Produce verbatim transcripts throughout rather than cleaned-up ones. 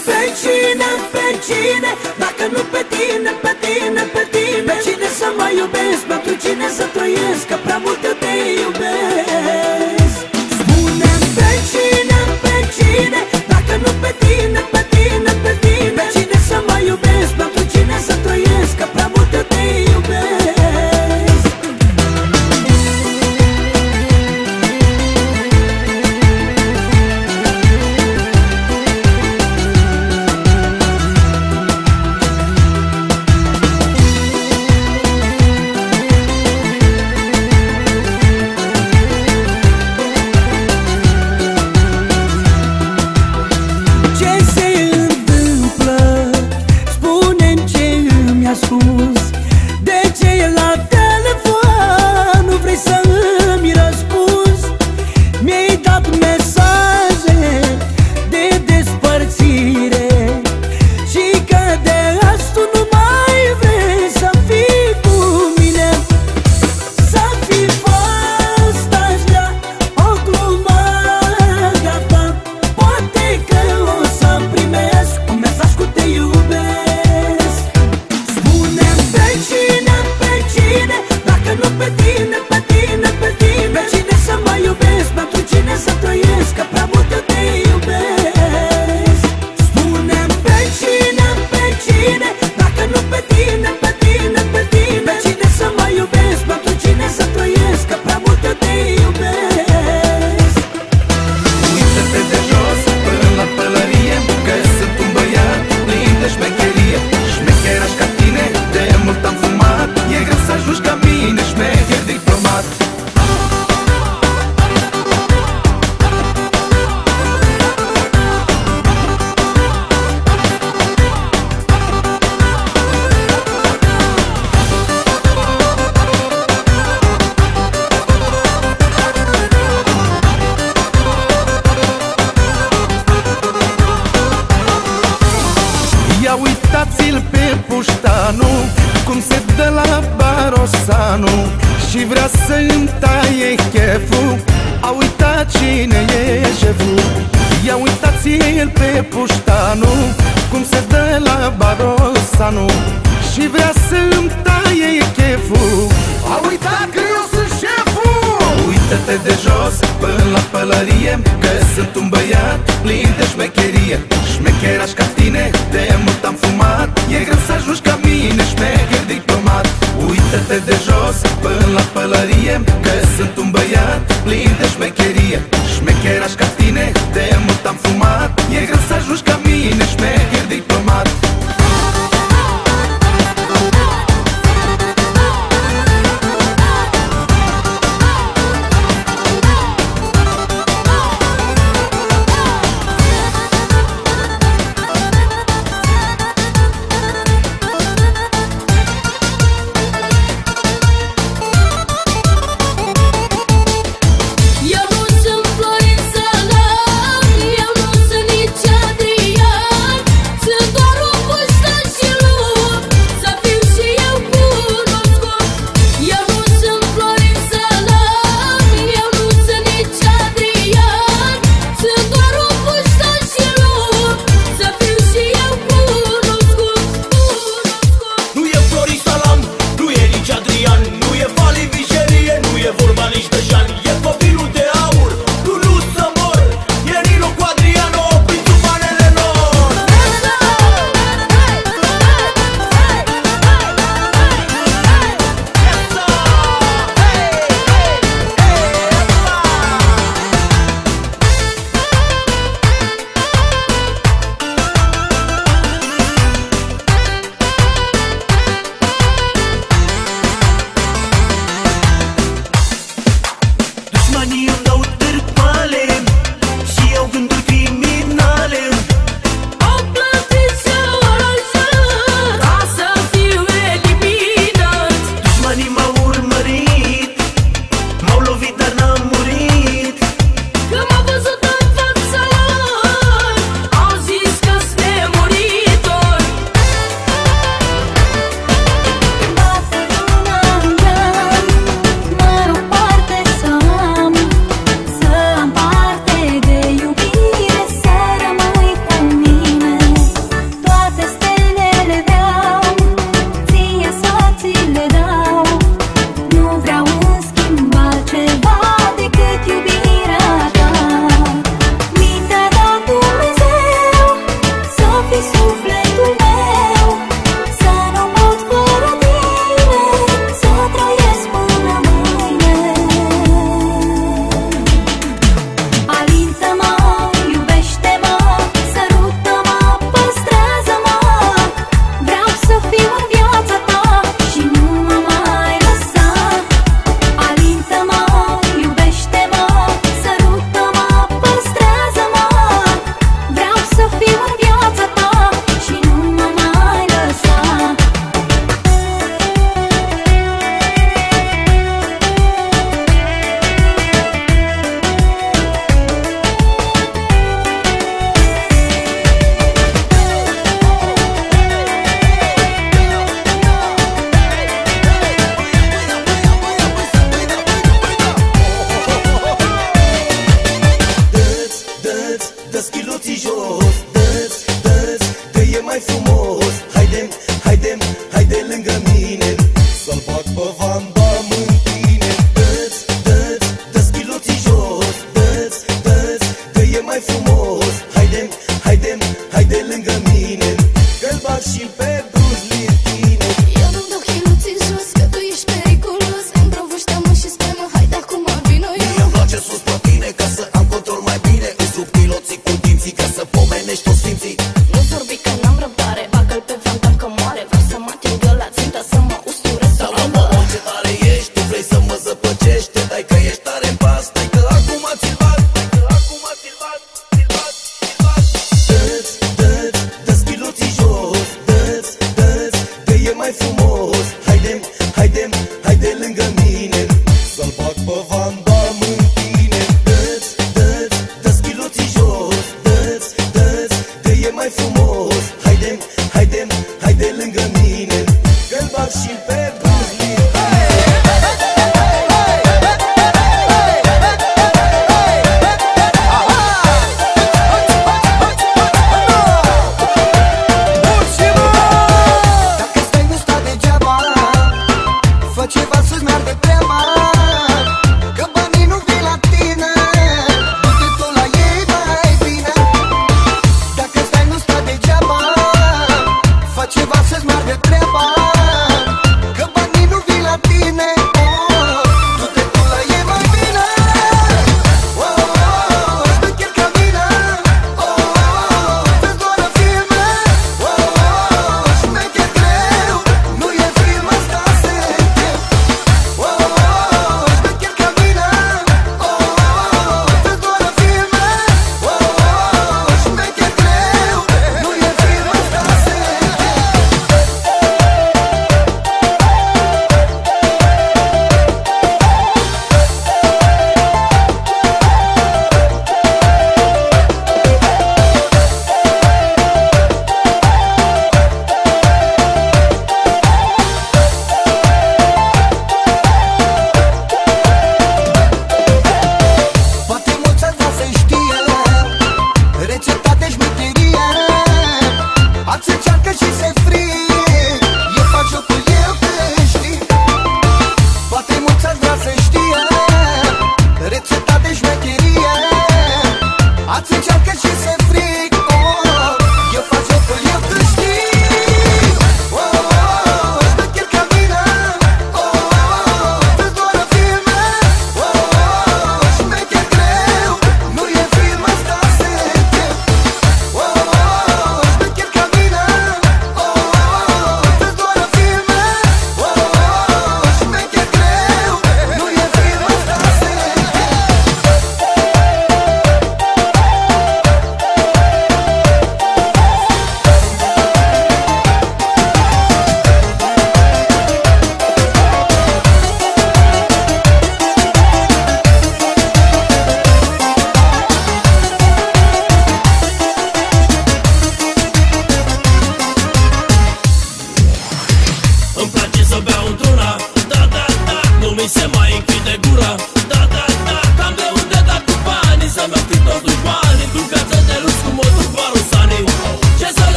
pe cine, pe cine, dacă nu pe tine, pe tine, pe tine, pe cine să mă iubesc, pentru cine să trăiesc, că prea mult eu te iubesc. Spune-mi pe cine, pe cine, dacă nu pe tine, pe tine, pe tine, pe cine să mă iubesc, pentru cine să trăiesc, că prea mult eu te iubesc. De ce la telefon nu vrei să îmi răspunzi? Mi-ai dat mesaje de despărțire și că de azi tu nu mai vrei să fii cu mine. Să fi fost aș vrea o glumă de-a ta, poate că o să primesc un mesaj cu te iubesc. Pe cine, pe cine, dacă nu pe tine, pe tine, pe tine, pe cine să mă iubesc, pentru cine să trăiesc, că prea mult eu te iubesc. Spune-mi pe cine, pe cine, dacă nu pe tine, pe tine, pe tine, pe cine să mă iubesc, pentru cine să trăiesc, că prea mult eu te iubesc. Uită-te de jos până la pălărie, că sunt un băiat plin de șmecherie. Șmecheraș ca tine, de mult am fumat, e greu să ajungi ca mine, șmecher diplomat. Ia uitați-l pe puștanu, cum se dă la Barosanu și vrea să-mi taie cheful. A uitat cine e șeful. Ia uitați-l pe puștanu, cum se dă la Barosanu și vrea să-mi taie cheful. A uitat că eu sunt șeful. Uită-te de jos până la pălărie, că sunt un băiat plin de șmecherie. Șmecheraș ca tine, de mult am fumat, e greu să ajungi ca mine, șmecher diplomat. Uită-te de jos până la pălărie, că sunt un băiat plin de șmecherie. Șmecheraș ca tine, de mult am fumat, e greu să ajungi ca mine, șmecher diplomat. Eu nu sunt Florin Sălău,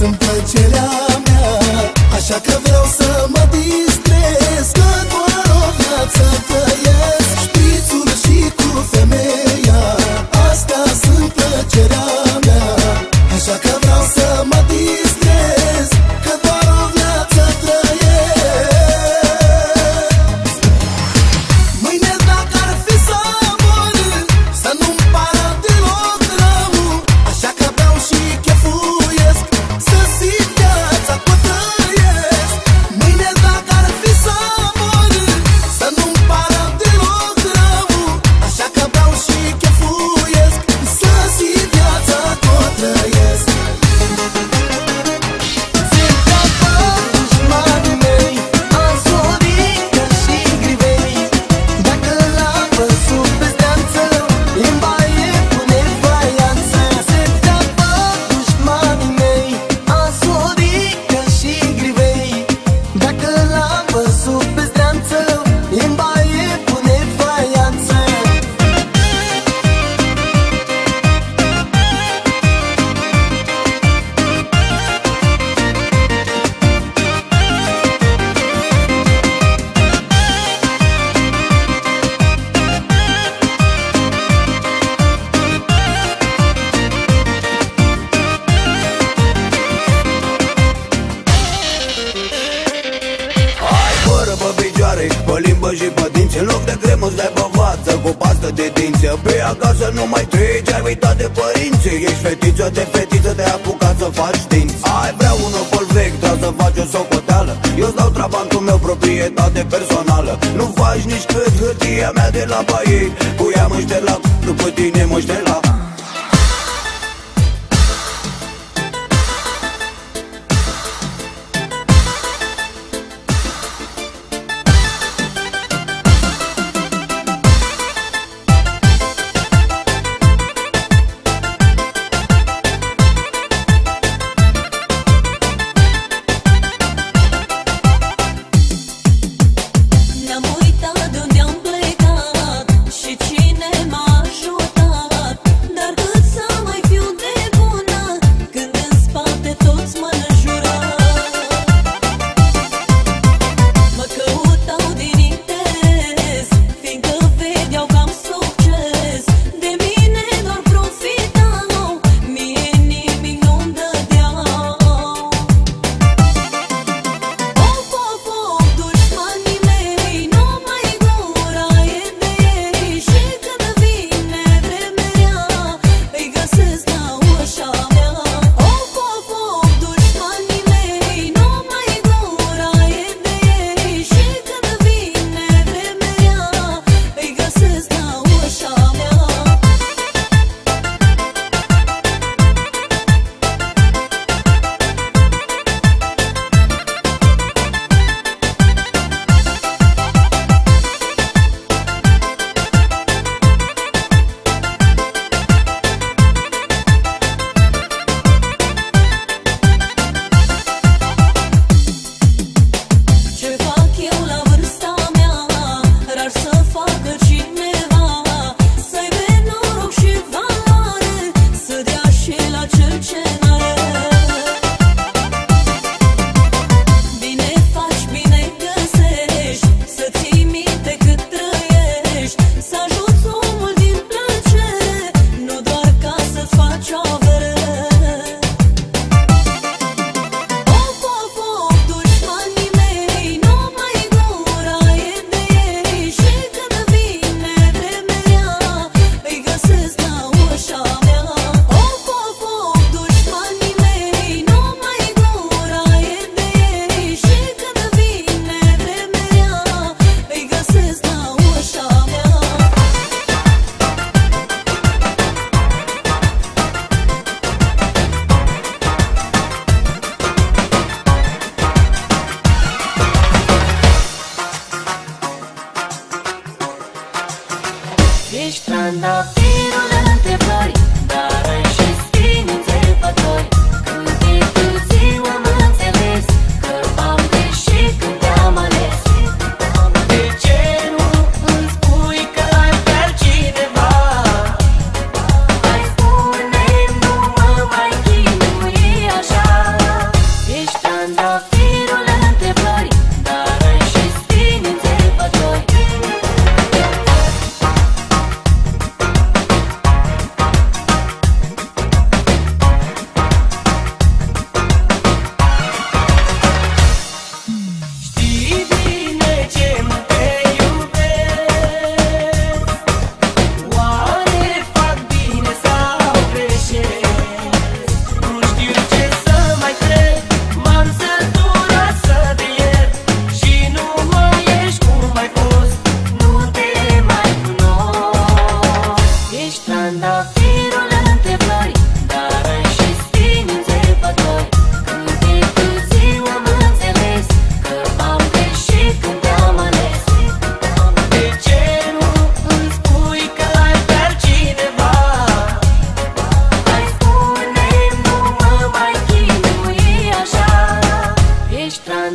sunt plăcerea mea, așa că vreau să mă distrez, că doar o viață trăiesc. Șprițul și cu femeia, asta sunt plăcerea mea, așa că vreau să mă distrez, că doar o viață trăiesc. Mâine dacă ar fi să mor, să nu-mi pară deloc rău, așa că beau și chefuiesc, să simt viața că trăiesc. Mâine dacă ar fi să mor, să nu-mi pară deloc rău, așa că beau și chefuiesc, să simt viața că trăiesc. Pe limbă și pe dinți, în loc de cremă îți dai pe față cu pastă de dinți. Pe acasă nu mai treci, ai uitat de părinți. Ești fetiță de fetiță, te-ai apucat să faci dinți. Ai vrea un opol vechi, trebuie să faci o socoteală. Eu-ți dau trabantul meu, proprietate personală. Nu faci nici cât hârtia mea de la baie, cu ea mă șterg la c***, după tine mă șterg la Ne-am uitat de unde am plecat și cine m-a ajutat.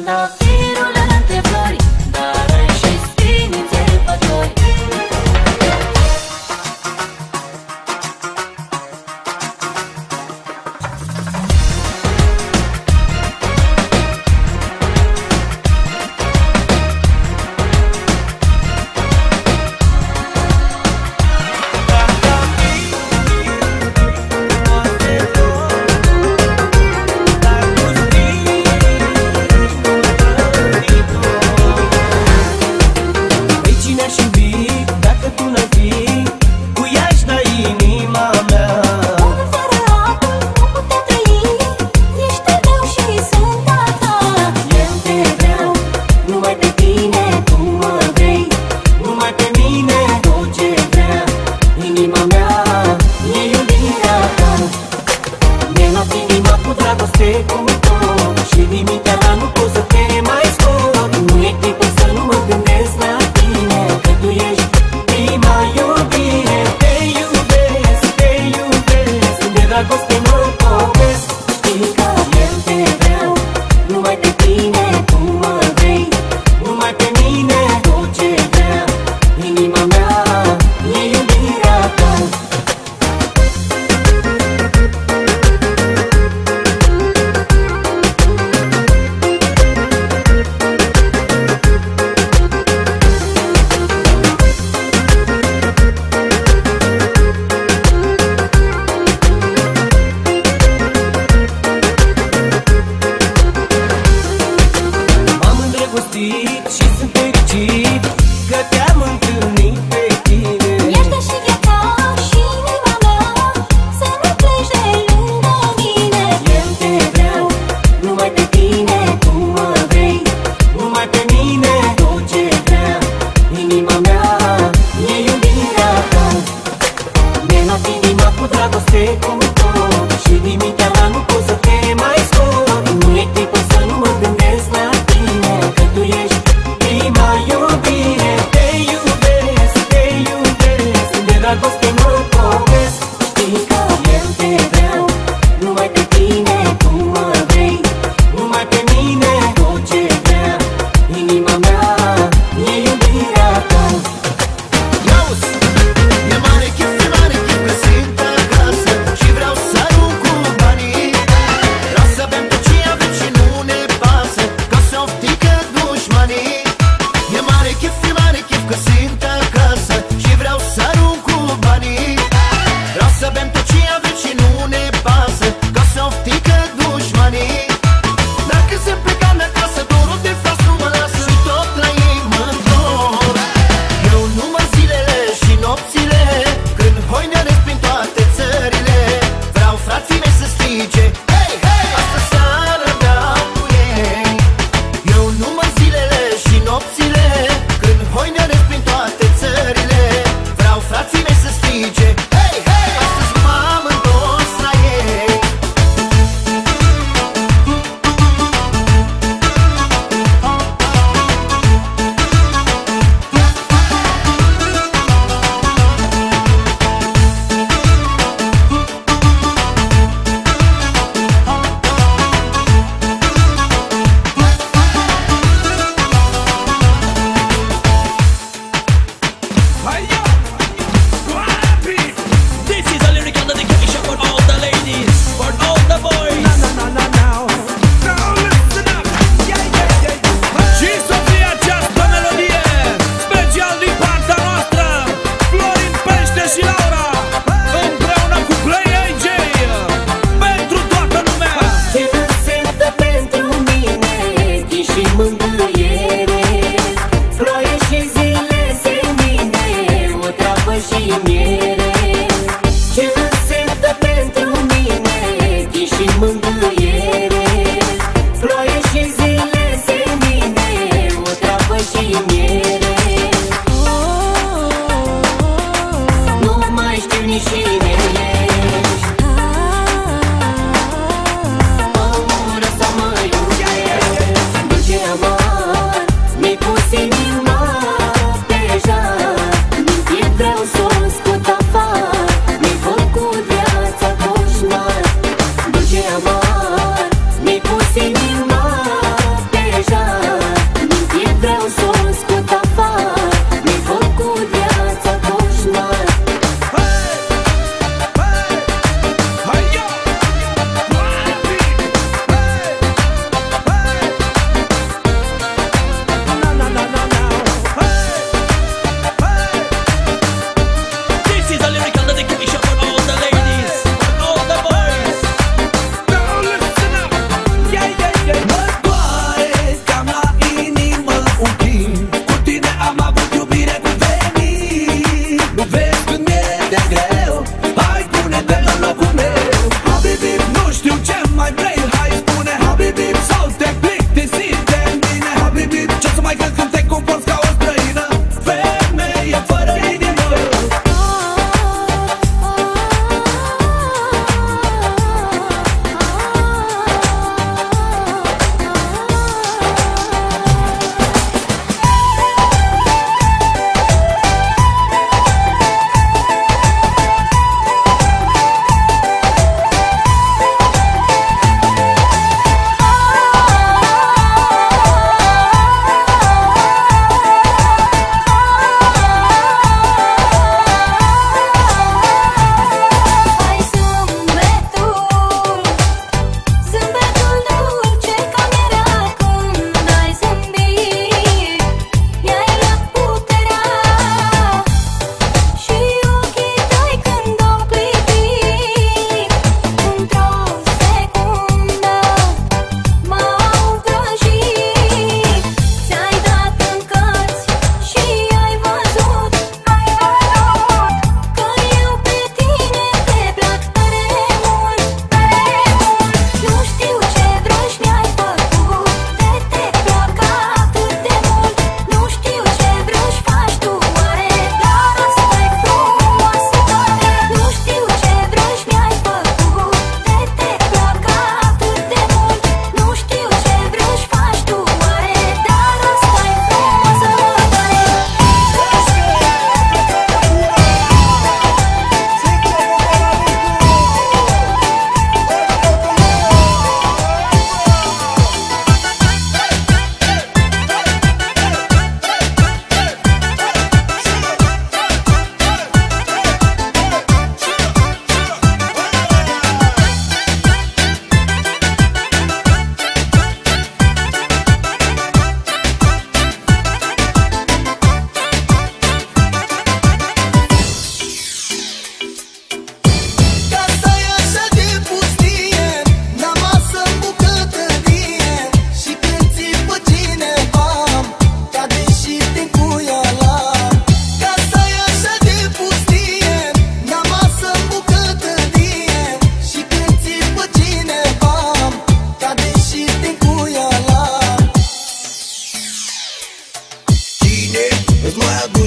Trandafirul între flori, dar ai și spini înțepători. Dar cu spini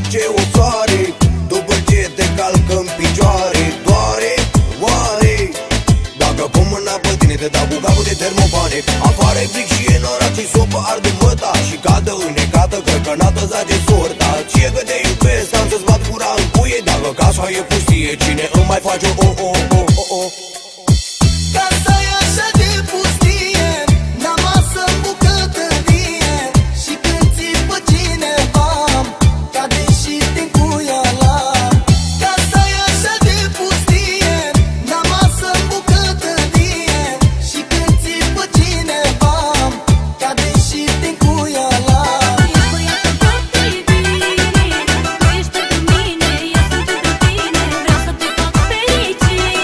ce o soare, după ce te calcă în picioare. Doare, oare? Dacă pun mâna pe tine te dau cu capul de termopane. Afară e fric și e norat și sopă arde măta. Și cadă înnecată, cărcănată zace sorta. Ție că te iubesc, am să-ți bat gura în cuie. Dacă casa e pustie, cine îmi mai face o o o o o? Casa e așa de pustie, n-am masă în bucătărie. Și când ții pe cineva, cade și te încuiala. Casa e așa de pustie, n-am masă în bucătărie. Și când ții pe cineva, cade și te încuiala. Ești băiatul foarte bine, tu ești pentru mine, eu sunt pentru tine. Vreau să te fac fericit.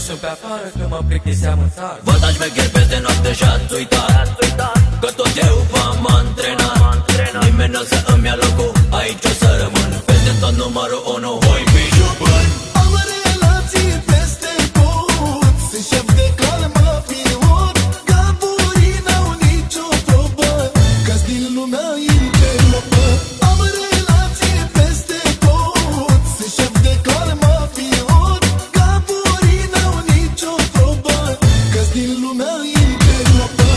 sunt pe afară că mă plictiseam în țară. Vă dați șmecheri peste noapte și-ați uitat că tot eu v-am antrenat. Nimeni n-o să îmi ia locul, aici o să rămân peste tot numărul unu. Voi fi jupân. Am relații peste tot, sunt șef de cale, mă pilot. Gaburii n-au nicio probă, că-s din lumea interlopă. Am relații peste tot, sunt șef de cale, mă pilot. Gaburii n-au nicio probă, că-s din lumea interlopă.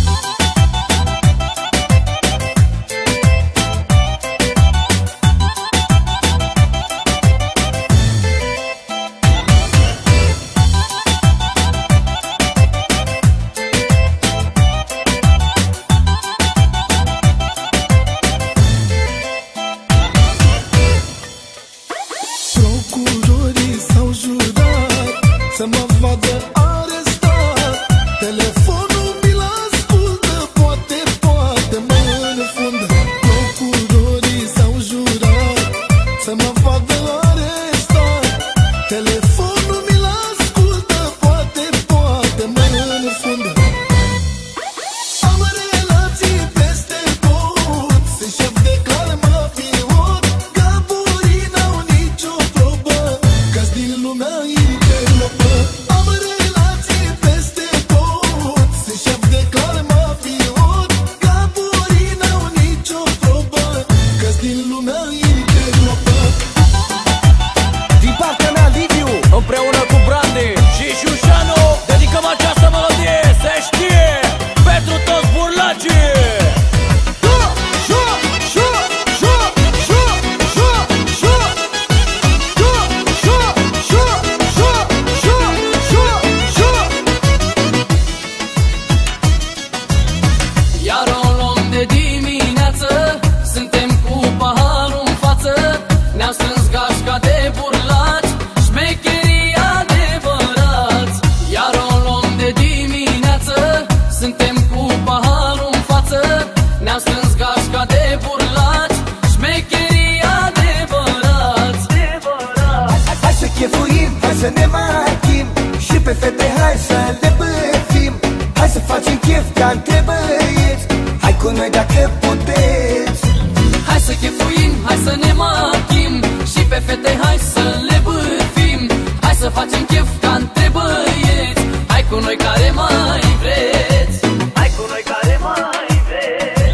Procurorii s-au jurat să mă vadă arestat. Telefonul mi-l ascultă, poate, poate mă înfundă. Procurorii s-au jurat să mă vadă arestat. Telefonul mi-l ascultă, poate, poate mă înfundă. Am relații peste tot, sunt șef de cale, mă pilot. Gaburii n-au nicio probă, că-s din lumea interlopă. Am relații peste tot, sunt șef de cale, mă pilot. Gaburii n-au nicio probă, că-s din lumea interlopă. Din partea mea, Liviu, împreună cu Brandi și Șușanu, dedicăm această melodie, se știe, pentru toți burlacii. Iar o luăm de dimineață, suntem cu paharul în față. Ne-am strâns gașca de burlaci, șmecherii adevărați. Iar o luăm de dimineață, suntem cu paharul în față. Ne-am strâns gașca de burlaci, șmecherii adevărați. Hai să chefuim, hai să ne machim, și pe fete hai să le băfim. Hai să facem chef ca între băieți, hai cu noi dacă puteți. Hai să chefuim, hai să ne machim, și pe fete hai să le bârfim. Hai să facem chef ca între băieți, hai cu noi care mai vreți. Hai cu noi care mai vreți.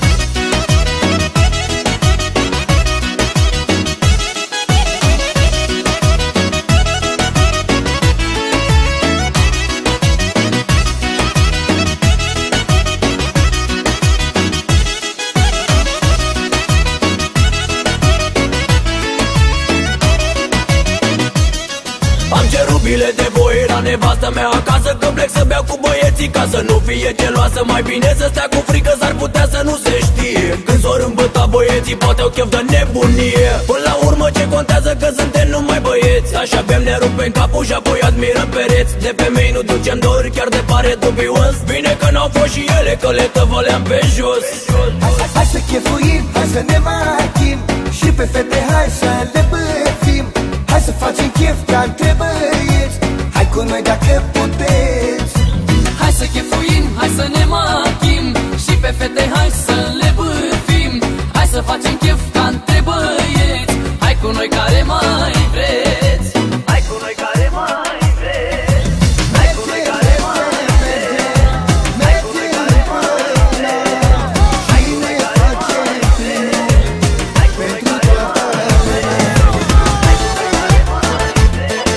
Am cerut bile de voie la nevastă mea acasă, că plec să beau cu băieții ca să nu fie geloasă. Mai bine să stea cu frică, s-ar putea să nu se știe. Când s-or îmbăta băieții, poate au chef de nebunie. Până la urmă ce contează că suntem numai băieți. Așa bem, ne rupem capul și apoi admirăm pereți. De pe mei nu ducem dori, chiar de pare dubios. Bine că n-au fost și ele, că le tăvăleam pe jos. Hai, hai să chefuim, hai să ne machim, și pe fete hai să le băfim. Hai să facem chef ca între băieți, hai cu noi dacă puteți. Hai să chefuim, hai să ne machim, și pe fete hai să le bârfim. Hai să facem chef ca între băieți, hai cu noi care mai vreți. Hai cu noi care mai vreți. Hai cu noi care mai vreți. Hai cu noi care mai vreți. Hai cu noi care mai vreți. Hai cu noi care mai vreți. Hai cu noi care mai vreți.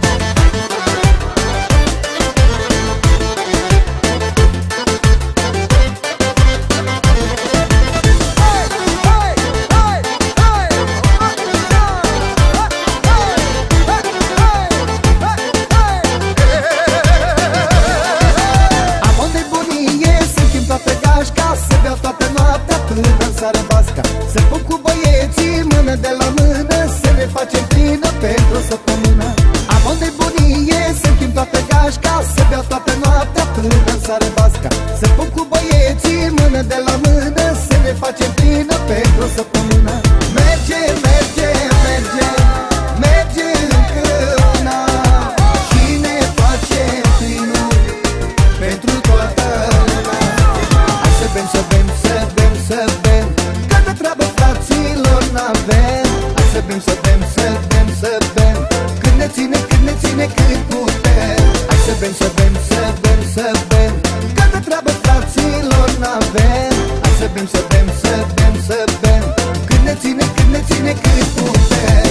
Să pun cu băieții mână de la mână, să ne facem plină pentru o săptămână. Am o nebunie, să închim toată gașca, să beau toată noaptea până în sară basca. Să pun cu băieții mână de la mână, să ne facem plină pentru o săptămână. Merge, merge, merge, merge încă una, și ne bem, să bem, să bem, să bem. Când ne ține, când ne ține, cât putem.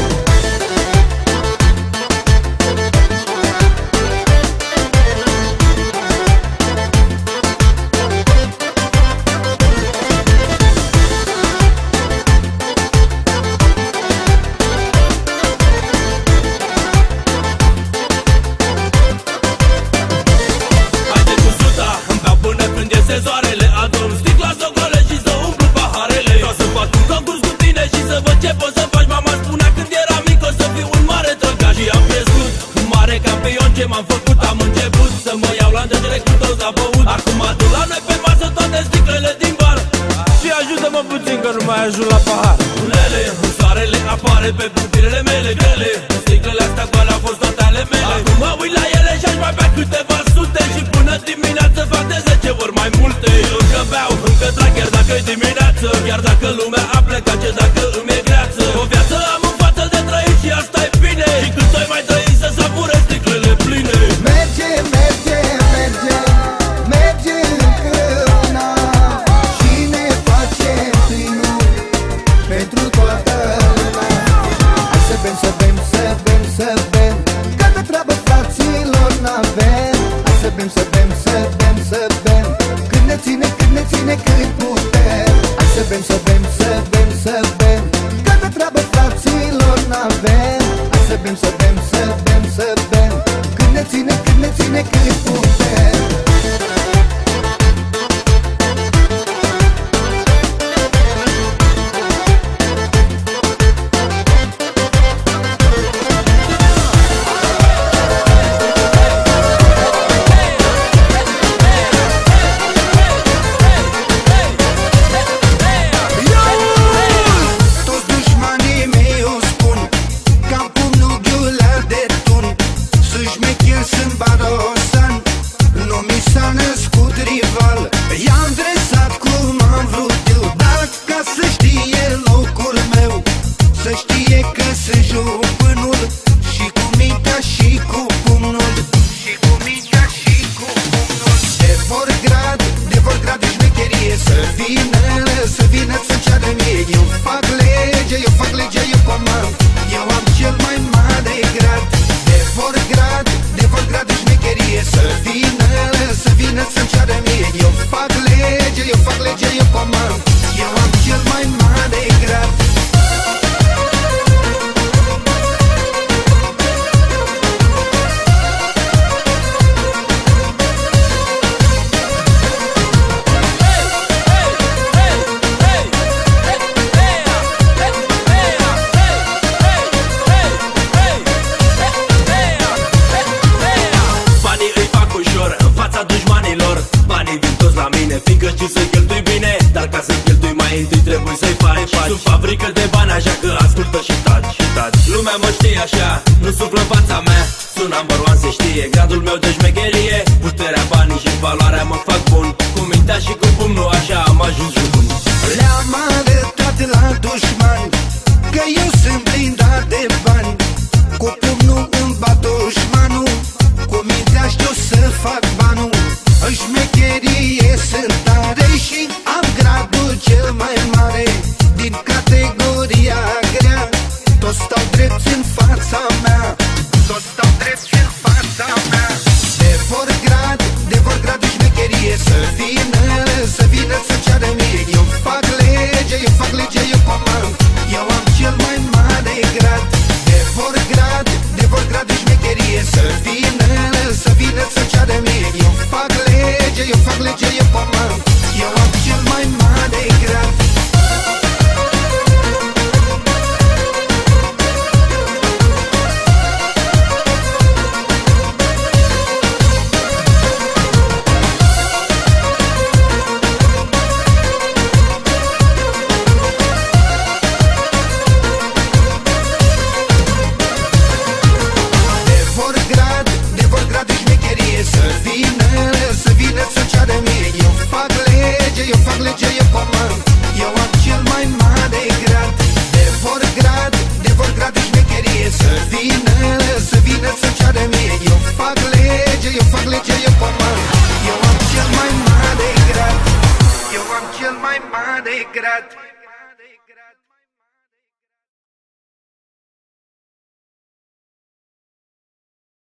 Zoarele adun sticla să gole și să umplu paharele. Ca să fac un concurs cu tine și să văd ce poți să faci. Mama spunea când eram mic o să fiu un mare trăgaș. Și am crescut un mare campion. Ce m-am făcut? Am început să mă iau la întâlnire cu toți la băut. Acum adun la noi pe masă toate sticlele din bar. Și ajută-mă puțin că nu mai ajung la pahar. Lele, soarele apare pe pupilele mele grele. Sticlele astea goale au fost toate ale mele. Acum mă uit la ele și aș mai bea câteva sute. Și până dimineață fac de zece ori mai multe. Încă beau, încă trag, chiar dacă-i dimineață. Chiar dacă lumea a plecat, ce dacă îmi e greață. O viață am în față de trăit și asta-i bine. Și cât o mai trăi să savurez sticlele pline. Merge, merge, merge, merge încă una și ne face plinul pentru toată lumea. Hai să bem, să bem, să bem, să bem, că de treabă fraților n-avem. Hai să bem, să bem, să bem, să bem, când ne ține, când ne ține, cât putem. Hai să bem, să bem, să bem, să bem, că de treabă fraților n-avem. Hai să bem, să bem, să bem, să bem, când ne ține, când ne ține, cât putem. Toți dușmanii mei o spun că am pumnul ghiulea de tun. Să-șmecher sunt barosan, nu mi s-a născut rival. I-am dresat cum am vrut eu, dar ca să știe locul meu, să știe că sunt jupânul și cu mintea și cu pumnul. Și cu mintea și cu pumnul. De Vorgrad, de Vorgrad de șmecherie, să vină, să vină să-mi ceară mie. Eu fac lege, eu fac lege, eu comand, eu am cel mai mare grad. De Vorgrad, de Vorgrad de șmecherie, să vină, să vină să-mi ceară mie. Eu fac lege, eu fac lege, eu comand, eu am cel mai mare grad. Banii îi fac ușor în fața dușmanilor. Banii vin toți la mine, fiindcă știu să cheltui bine. Dar ca să cheltui mai întâi trebuie să-i faci. Sunt fabrică de bani, așa că ascultă și taci, și taci. Lumea mă știe așa, nu suflă în fața mea. Sunt number one, se știe, gradul meu de șmecherie. Puterea, banii și valoarea mă fac bun. Cu mintea și cu pumnul, așa am ajuns bun. Le-am arătat la dușmani că eu sunt blindat de bani. Cu pumnul îmi bat dușmanul, cu mintea știu să fac banul. În șmecherie sunt tare și am gradul cel mai mare. Din categoria grea, toți stau drepți în fața mea. Toți stau drepți în fața mea. De Vorgrad, de Vorgrad de șmecherie, mai mare grad.